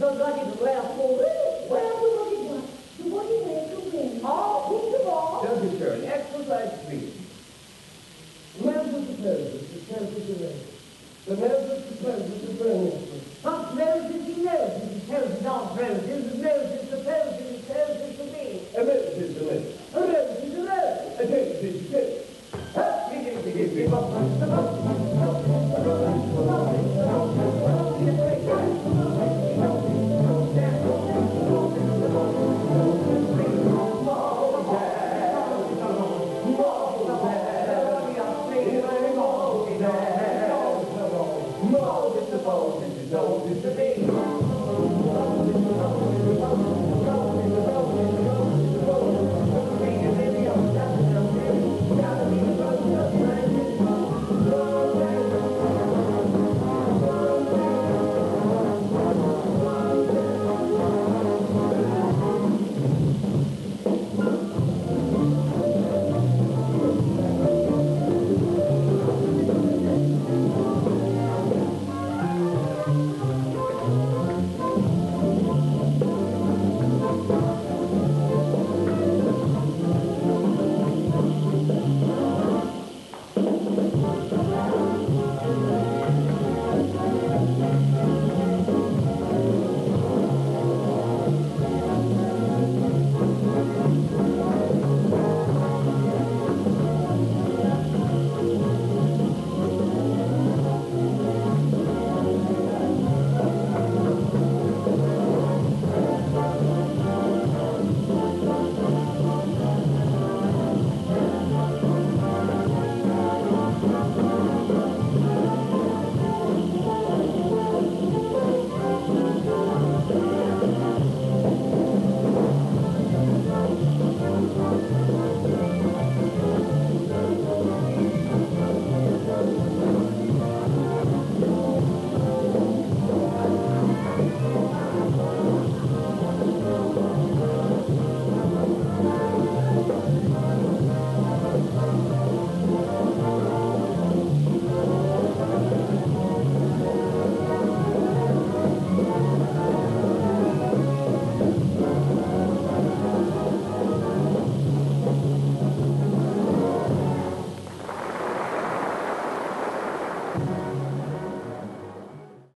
Soldati doveva correre, guarda tu vuoi vedere. Oh, wunderbar. Don't you, Shirley? Exercise, please. Members of Congress, the Congress of Congress. The members of Congress of Congress. Not Moses, he knows it. He tells it not Moses. Moses supposes he tells it to me. A Moses is a Moses. A rose is a rose. A Moses is a Moses. Moses,